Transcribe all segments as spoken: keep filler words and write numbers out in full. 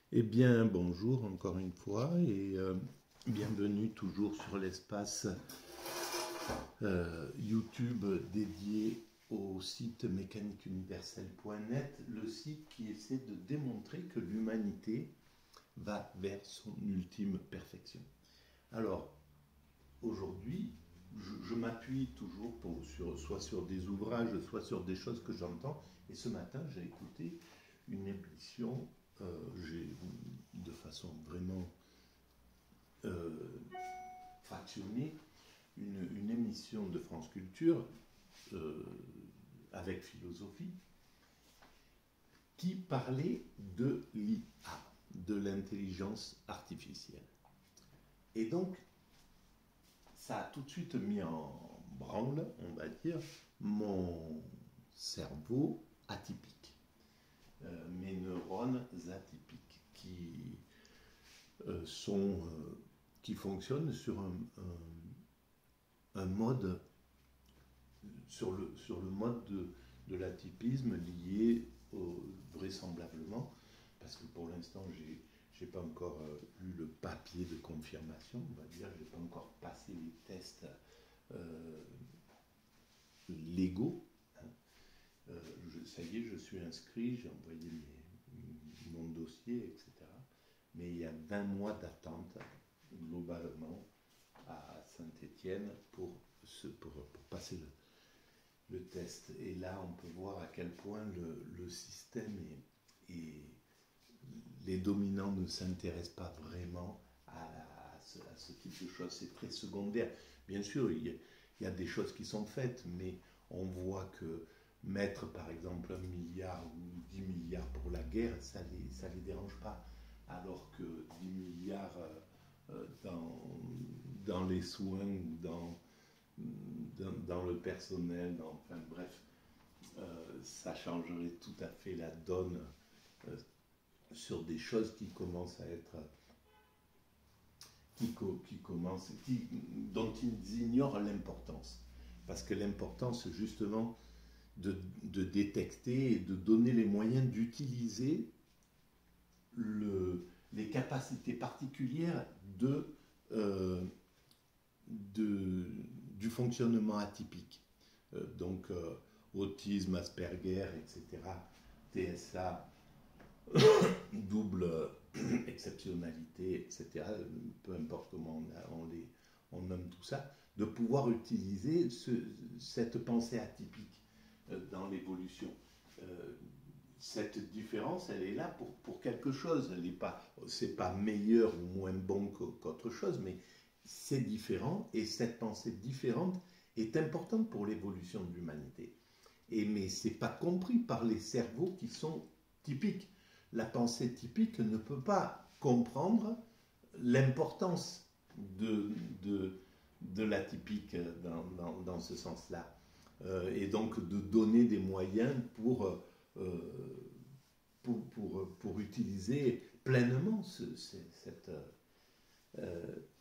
Eh bien, bonjour encore une fois et euh, bienvenue toujours sur l'espace euh, YouTube dédié au site mécanique universelle point net, le site qui essaie de démontrer que l'humanité va vers son ultime perfection. Alors, aujourd'hui, je, je m'appuie toujours pour, sur, soit sur des ouvrages, soit sur des choses que j'entends, et ce matin, j'ai écouté une émission, euh, j'ai, de façon vraiment euh, fractionnée, une, une émission de France Culture euh, avec philosophie qui parlait de l'I A, de l'intelligence artificielle. Et donc, ça a tout de suite mis en branle, on va dire, mon cerveau atypique, euh, mes neurones atypiques qui euh, sont, euh, qui fonctionnent sur un, un, un mode, sur le, sur le mode de, de l'atypisme lié au, vraisemblablement, parce que pour l'instant j'ai j'ai pas encore euh, eu le papier de confirmation, on va dire, j'ai pas encore passé les tests euh, légaux. Hein. Euh, je, ça y est, je suis inscrit, j'ai envoyé mes, mon dossier, et cetera. Mais il y a vingt mois d'attente, globalement, à Saint-Étienne pour, pour, pour passer le, le test. Et là, on peut voir à quel point le, le système est, est les dominants ne s'intéressent pas vraiment à, à, ce, à, ce, type de choses. C'est très secondaire. Bien sûr, il y, a, il y a des choses qui sont faites, mais on voit que mettre, par exemple, un milliard ou dix milliards pour la guerre, ça ne les, ça les dérange pas. Alors que dix milliards euh, dans, dans les soins ou dans, dans, dans le personnel, dans, enfin bref, euh, ça changerait tout à fait la donne euh, sur des choses qui commencent à être qui, qui commencent qui, dont ils ignorent l'importance, parce que l'importance justement de, de détecter et de donner les moyens d'utiliser le, les capacités particulières de, euh, de du fonctionnement atypique, euh, donc euh, autisme, Asperger, etc., T S A, double exceptionnalité, et cetera, peu importe comment on, on, les, on nomme tout ça, de pouvoir utiliser ce, cette pensée atypique euh, dans l'évolution. Euh, cette différence, elle est là pour, pour quelque chose. Elle n'est pas, c'est pas meilleur ou moins bon qu'autre chose, mais c'est différent, et cette pensée différente est importante pour l'évolution de l'humanité. Et, mais ce n'est pas compris par les cerveaux qui sont typiques. La pensée typique ne peut pas comprendre l'importance de, de, de l'atypique dans, dans, dans ce sens-là. Euh, et donc de donner des moyens pour, euh, pour, pour, pour utiliser pleinement ce, ce, cette, euh,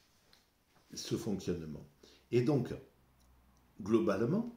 ce fonctionnement. Et donc, globalement,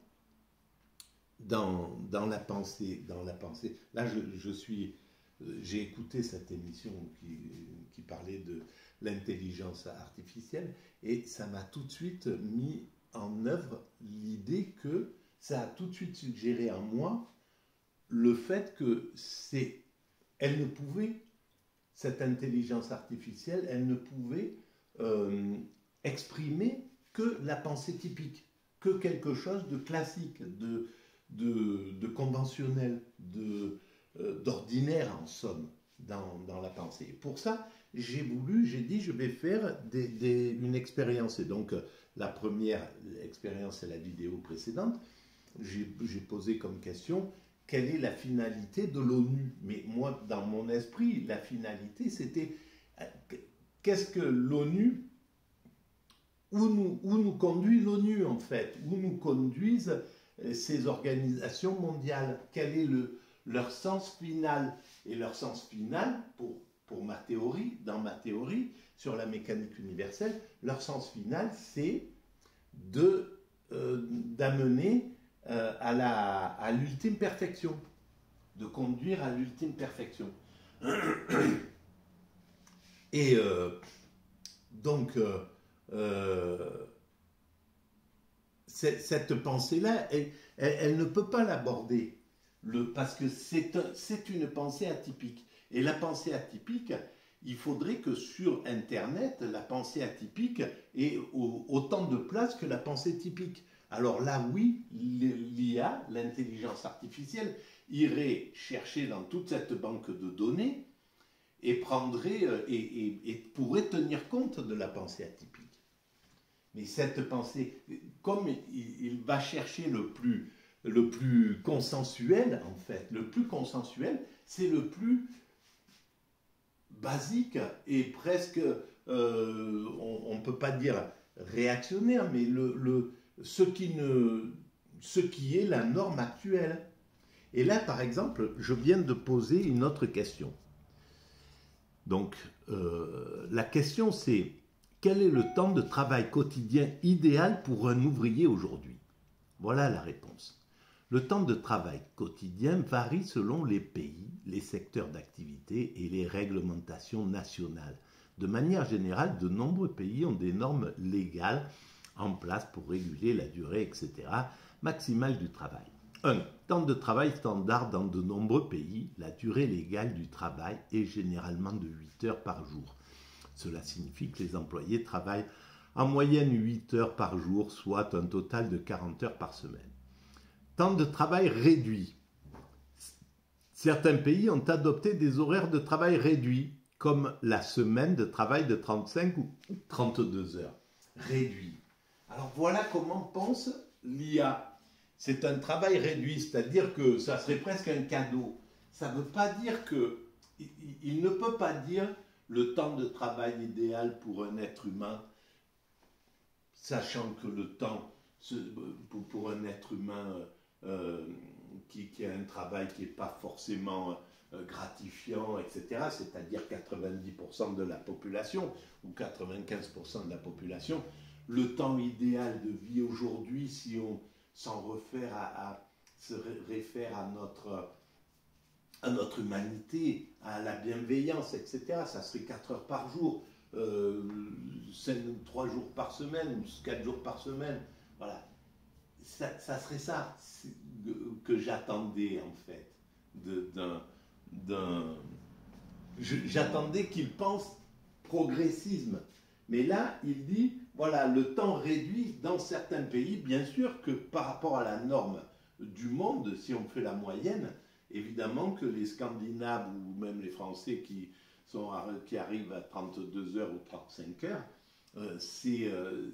dans, dans, la pensée, dans la pensée, là je, je suis... J'ai écouté cette émission qui, qui parlait de l'intelligence artificielle et ça m'a tout de suite mis en œuvre l'idée que ça a tout de suite suggéré en moi le fait que c'est, elle ne pouvait, cette intelligence artificielle, elle ne pouvait euh, exprimer que la pensée typique, que quelque chose de classique, de, de, de conventionnel, de d'ordinaire en somme dans, dans la pensée. Et pour ça, j'ai voulu, j'ai dit, je vais faire des, des, une expérience. Et donc, la première expérience, c'est la vidéo précédente. J'ai posé comme question, quelle est la finalité de l'ONU? Mais moi, dans mon esprit, la finalité, c'était, qu'est-ce que l'ONU, où nous, où nous conduit l'ONU en fait? Où nous conduisent ces organisations mondiales? Quel est le leur sens final? Et leur sens final, pour, pour ma théorie, dans ma théorie sur la mécanique universelle, leur sens final, c'est de, euh, d'amener euh, à, la, à l'ultime perfection, de conduire à l'ultime perfection. Et euh, donc, euh, euh, cette pensée-là, elle, elle, elle ne peut pas l'aborder, parce que c'est une pensée atypique. Et la pensée atypique, il faudrait que sur Internet, la pensée atypique ait autant de place que la pensée typique. Alors là, oui, l'I A, l'intelligence artificielle, irait chercher dans toute cette banque de données et, prendrait, et, et, et pourrait tenir compte de la pensée atypique. Mais cette pensée, comme il, il va chercher le plus, le plus consensuel, en fait, le plus consensuel, c'est le plus basique et presque, euh, on ne peut pas dire réactionnaire, mais le, le, ce, qui ne, ce qui est la norme actuelle. Et là, par exemple, je viens de poser une autre question. Donc, euh, la question c'est, quel est le temps de travail quotidien idéal pour un ouvrier aujourd'hui? Voilà la réponse. Le temps de travail quotidien varie selon les pays, les secteurs d'activité et les réglementations nationales. De manière générale, de nombreux pays ont des normes légales en place pour réguler la durée, et cetera, maximale du travail. un. Temps de travail standard dans de nombreux pays. La durée légale du travail est généralement de huit heures par jour. Cela signifie que les employés travaillent en moyenne huit heures par jour, soit un total de quarante heures par semaine. Temps de travail réduit. Certains pays ont adopté des horaires de travail réduits, comme la semaine de travail de trente-cinq ou trente-deux heures. Réduit. Alors voilà comment pense l'I A. C'est un travail réduit, c'est-à-dire que ça serait presque un cadeau. Ça ne veut pas dire que... Il, il ne peut pas dire le temps de travail idéal pour un être humain, sachant que le temps pour, pour un être humain euh, qui, qui a un travail qui n'est pas forcément euh, gratifiant, et cetera, c'est-à-dire quatre-vingt-dix pour cent de la population ou quatre-vingt-quinze pour cent de la population, le temps idéal de vie aujourd'hui, si on s'en réfère à, à, se réfère à notre, à notre humanité, à la bienveillance, et cetera, ça serait quatre heures par jour, euh, trois jours par semaine, quatre jours par semaine, voilà. Ça, ça serait ça que j'attendais en fait, d'un... J'attendais qu'il pense progressisme. Mais là, il dit, voilà, le temps réduit dans certains pays, bien sûr que par rapport à la norme du monde, si on fait la moyenne, évidemment que les Scandinaves ou même les Français qui, sont, qui arrivent à trente-deux heures ou trente-cinq heures, euh, c'est euh,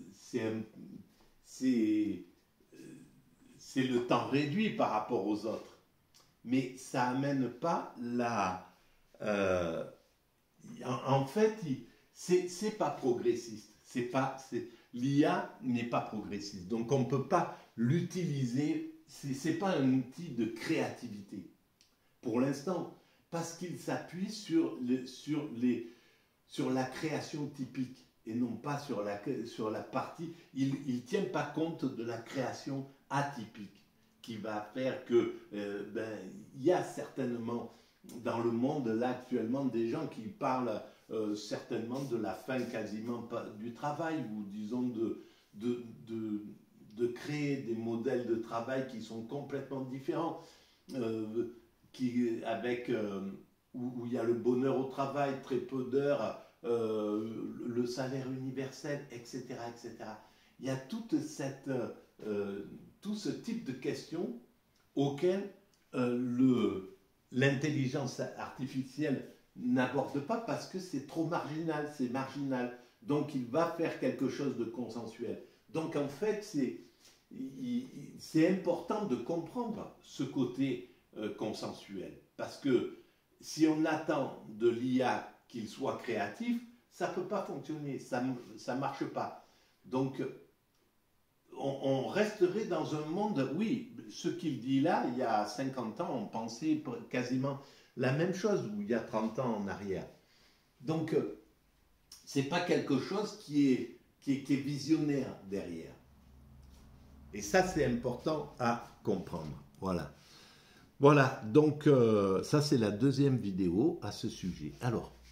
c'est le temps réduit par rapport aux autres. Mais ça n'amène pas la... Euh, en, en fait, c'est pas progressiste. C'est pas, l'I A n'est pas progressiste. Donc on ne peut pas l'utiliser, ce n'est pas un outil de créativité. Pour l'instant, parce qu'il s'appuie sur, le, sur, les, sur la création typique et non pas sur la, sur la partie... Il ne tient pas compte de la création atypique qui va faire que... Euh, ben, il y a certainement dans le monde là actuellement des gens qui parlent euh, certainement de la fin quasiment du travail ou disons de, de, de, de créer des modèles de travail qui sont complètement différents, euh, qui, avec, euh, où, où il y a le bonheur au travail, très peu d'heures, euh, le salaire universel, et cetera, et cetera. Il y a toute cette, euh, tout ce type de questions auxquelles euh, le l'intelligence artificielle n'aborde pas parce que c'est trop marginal, c'est marginal. Donc il va faire quelque chose de consensuel. Donc en fait, c'est important de comprendre ce côté euh, consensuel. Parce que si on attend de l'I A qu'il soit créatif, ça ne peut pas fonctionner, ça ne marche pas. Donc on, on resterait dans un monde, oui, ce qu'il dit là, il y a cinquante ans, on pensait quasiment la même chose, ou il y a trente ans en arrière. Donc, ce n'est pas quelque chose qui est, qui, est, qui est visionnaire derrière. Et ça, c'est important à comprendre. Voilà. Voilà, donc euh, ça, c'est la deuxième vidéo à ce sujet. Alors,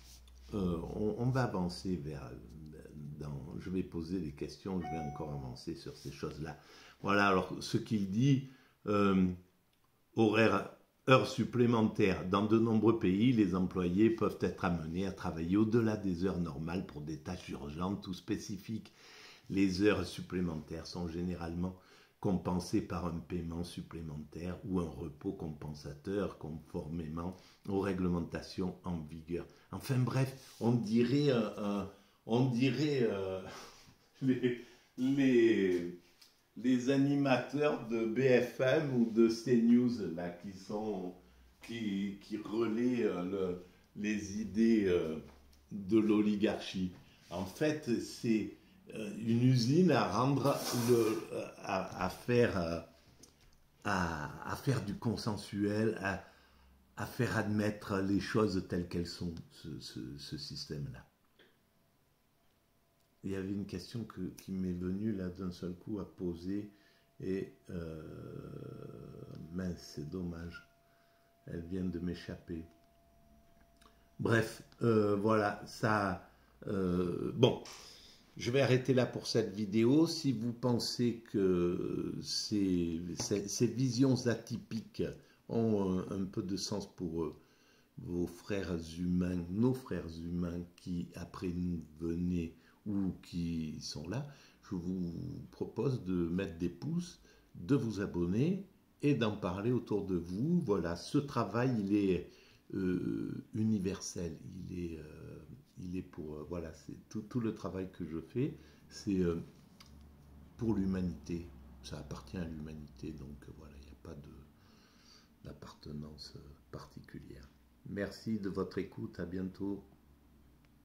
euh, on, on va avancer vers... Dans, je vais poser des questions, je vais encore avancer sur ces choses-là. Voilà, alors ce qu'il dit, euh, horaire, heures supplémentaires. Dans de nombreux pays, les employés peuvent être amenés à travailler au-delà des heures normales pour des tâches urgentes ou spécifiques. Les heures supplémentaires sont généralement compensées par un paiement supplémentaire ou un repos compensateur conformément aux réglementations en vigueur. Enfin bref, on dirait... Euh, euh, on dirait euh, les, les, les animateurs de B F M ou de CNews là, qui, sont, qui, qui relaient euh, le, les idées euh, de l'oligarchie. En fait, c'est euh, une usine à rendre, le, à, à, faire, à, à faire du consensuel, à, à faire admettre les choses telles qu'elles sont, ce, ce, ce système-là. Il y avait une question que, qui m'est venue là d'un seul coup à poser et euh, mince, c'est dommage, elle vient de m'échapper. Bref, euh, voilà, ça, euh, bon, je vais arrêter là pour cette vidéo. Si vous pensez que ces, ces, ces visions atypiques ont un, un peu de sens pour eux, vos frères humains, nos frères humains qui après nous venaient ou qui sont là, je vous propose de mettre des pouces, de vous abonner et d'en parler autour de vous. Voilà, ce travail, il est euh, universel, il est, euh, il est pour, euh, voilà, c'est tout, tout le travail que je fais, c'est euh, pour l'humanité, ça appartient à l'humanité, donc voilà, il n'y a pas de, d'appartenance particulière. Merci de votre écoute, à bientôt.